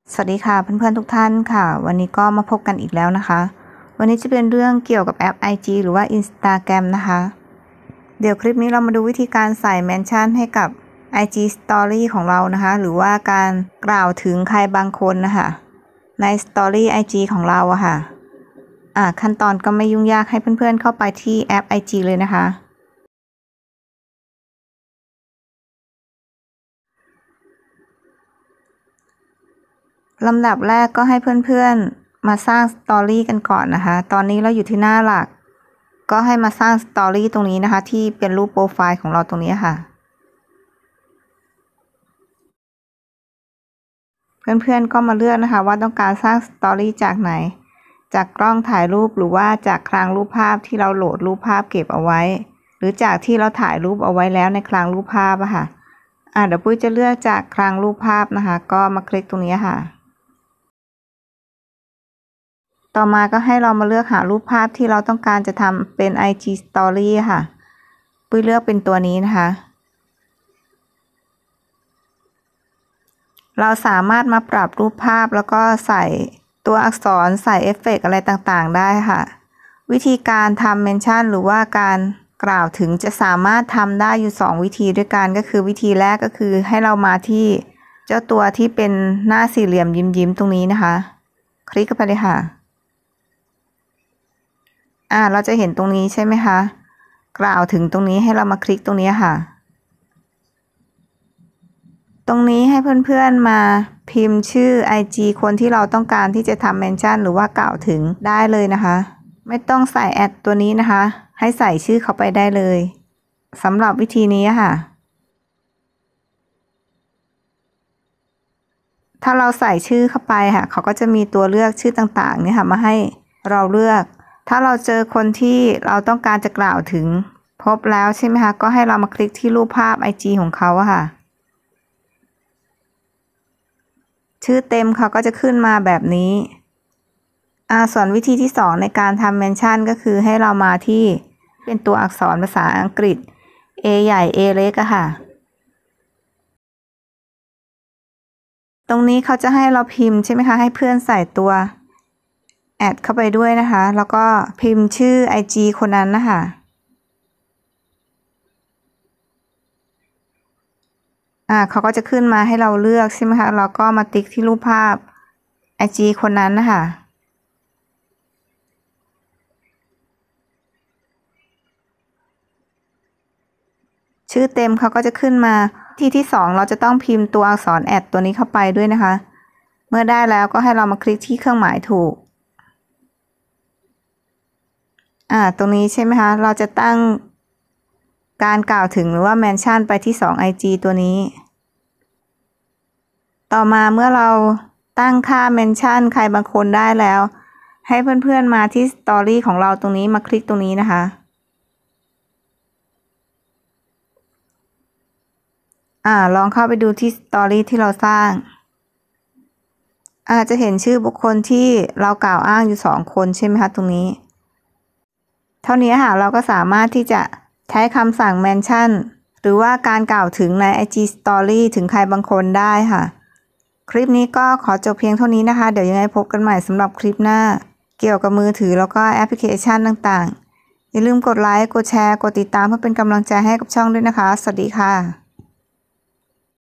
สวัสดีค่ะเพื่อนๆทุกท่านค่ะวันนี้ก็มาพบกันอีกแล้วนะคะวันนี้จะเป็นเรื่องเกี่ยวกับแอป IG หรือว่า Instagram นะคะเดี๋ยวคลิปนี้เรามาดูวิธีการใส่เมนชั่นให้กับ IG Story ของเรานะคะหรือว่าการกล่าวถึงใครบางคนนะคะใน Story IG ของเราอะค่ะขั้นตอนก็ไม่ยุ่งยากให้เพื่อนๆเข้าไปที่แอป IG เลยนะคะลำดับแรกก็ให้เพื่อนๆมาสร้างสตอรี่กันก่อนนะคะตอนนี้เราอยู่ที่หน้าหลักก็ให้มาสร้างสตอรี่ตรงนี้นะคะที่เป็นรูปโปรไฟล์ของเราตรงนี้ค่ะเพื่อนๆก็มาเลือกนะคะว่าต้องการสร้างสตอรี่จากไหนจากกล้องถ่ายรูปหรือว่าจากคลังรูปภาพที่เราโหลดรูปภาพเก็บเอาไว้หรือจากที่เราถ่ายรูปเอาไว้แล้วในคลังรูปภาพอะค่ะเดี๋ยวปุ้ยจะเลือกจากคลังรูปภาพนะคะก็มาคลิกตรงนี้ค่ะต่อมาก็ให้เรามาเลือกหารูปภาพที่เราต้องการจะทำเป็น IG Story ค่ะปุ้ยเลือกเป็นตัวนี้นะคะเราสามารถมาปรับรูปภาพแล้วก็ใส่ตัวอักษรใส่เอฟเฟกต์อะไรต่างๆได้ค่ะวิธีการทำเมนชั่นหรือว่าการกล่าวถึงจะสามารถทำได้อยู่2วิธีด้วยกันก็คือวิธีแรกก็คือให้เรามาที่เจ้าตัวที่เป็นหน้าสี่เหลี่ยมยิ้มๆตรงนี้นะคะคลิกเข้าไปเลยค่ะเราจะเห็นตรงนี้ใช่ไหมคะกล่าวถึงตรงนี้ให้เรามาคลิกตรงนี้ค่ะตรงนี้ให้เพื่อนๆมาพิมพ์ชื่อ IG คนที่เราต้องการที่จะทำเมนชั่นหรือว่ากล่าวถึงได้เลยนะคะไม่ต้องใส่แอดตัวนี้นะคะให้ใส่ชื่อเขาไปได้เลยสำหรับวิธีนี้ค่ะถ้าเราใส่ชื่อเข้าไปค่ะเขาก็จะมีตัวเลือกชื่อต่างๆเนี่ยค่ะมาให้เราเลือกถ้าเราเจอคนที่เราต้องการจะกล่าวถึงพบแล้วใช่ไหมคะก็ให้เรามาคลิกที่รูปภาพ IG ของเขาอะค่ะชื่อเต็มเขาก็จะขึ้นมาแบบนี้ส่วนวิธีที่2ในการทำเมนชั่นก็คือให้เรามาที่เป็นตัวอักษรภาษาอังกฤษ A ใหญ่ A เล็กอะค่ะตรงนี้เขาจะให้เราพิมพ์ใช่ไหมคะให้เพื่อนใส่ตัวแอดเข้าไปด้วยนะคะแล้วก็พิมพ์ชื่อ IG คนนั้นนะคะเขาก็จะขึ้นมาให้เราเลือกใช่ไหมคะเราก็มาติ๊กที่รูปภาพ IG คนนั้นนะคะชื่อเต็มเขาก็จะขึ้นมาที่2เราจะต้องพิมพ์ตัวอักษรแอดตัวนี้เข้าไปด้วยนะคะเมื่อได้แล้วก็ให้เรามาคลิกที่เครื่องหมายถูกตรงนี้ใช่ไหมคะเราจะตั้งการกล่าวถึงหรือว่าเมนชั่นไปที่2 IG ตัวนี้ต่อมาเมื่อเราตั้งค่าเมนชั่นใครบางคนได้แล้วให้เพื่อนๆมาที่สตอรี่ของเราตรงนี้มาคลิกตรงนี้นะคะลองเข้าไปดูที่สตอรี่ที่เราสร้างจะเห็นชื่อบุคคลที่เรากล่าวอ้างอยู่2คนใช่ไหมคะตรงนี้เท่านี้ค่ะเราก็สามารถที่จะใช้คำสั่งเมนชั่นหรือว่าการกล่าวถึงใน IG Story ถึงใครบางคนได้ค่ะคลิปนี้ก็ขอจบเพียงเท่านี้นะคะเดี๋ยวยังไงพบกันใหม่สำหรับคลิปหน้าเกี่ยวกับมือถือแล้วก็แอปพลิเคชันต่างๆอย่าลืมกดไลค์กดแชร์กดติดตามเพื่อเป็นกำลังใจให้กับช่องด้วยนะคะสวัสดีค่ะ